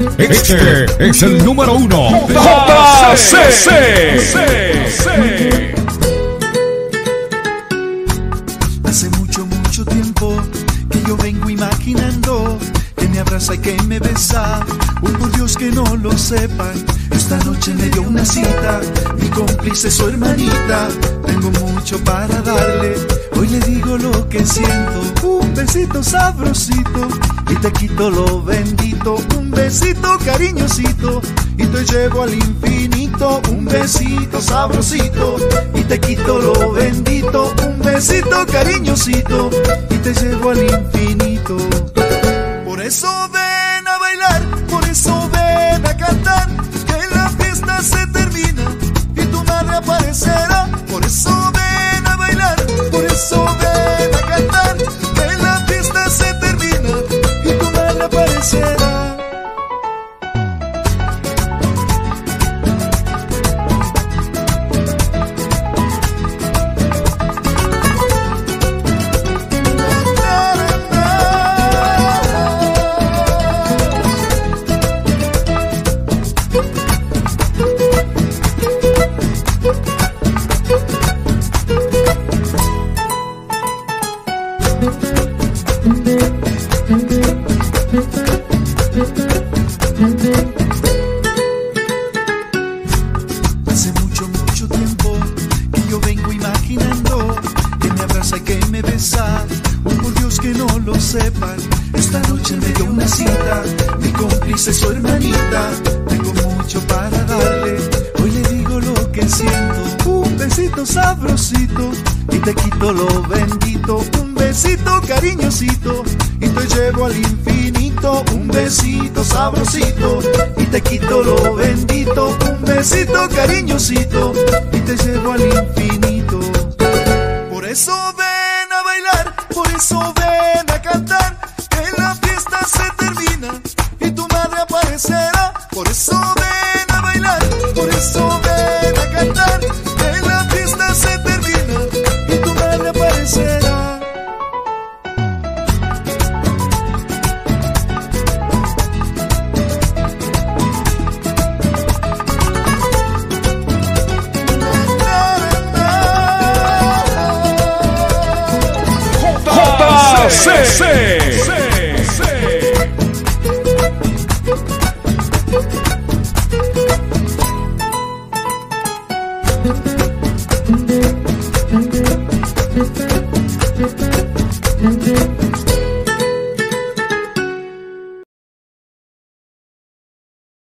Este es el número 1, JCC. Hace mucho, mucho tiempo que yo vengo imaginando que me abraza y que me besa. Uy, por Dios que no lo sepan. Esta noche me dio una cita, mi cómplice, su hermanita. Tengo mucho para darle, hoy le digo lo que siento. Un besito sabrosito y te quito lo bendito. Un besito cariñosito y te llevo al infinito. Un besito sabrosito y te quito lo bendito. Un besito cariñosito y te llevo al infinito. Por eso ven a bailar, por eso ven a cantar, que la fiesta se termina y tu madre aparecerá. Por eso ven a bailar, por eso ven a cantar, que la fiesta se termina y tu madre aparecerá. Hace mucho, mucho tiempo que yo vengo imaginando que me abraza y que me besa. Oh, por Dios que no lo sepan. Esta noche me dio una cita, mi cómplice, su hermanita. Tengo mucho para darle, hoy le digo lo que siento. Un besito sabrosito y te quito lo bendito. Un besito cariñosito y te llevo al infinito. Un besito sabrosito y te quito lo bendito. Un besito cariñosito y te llevo al infinito. Por eso ven a bailar, por eso ven a cantar, que la fiesta se termina y tu madre aparecerá. Por eso ven a bailar, por eso ven a cantar, que la fiesta se termina y tu madre aparecerá. JCC.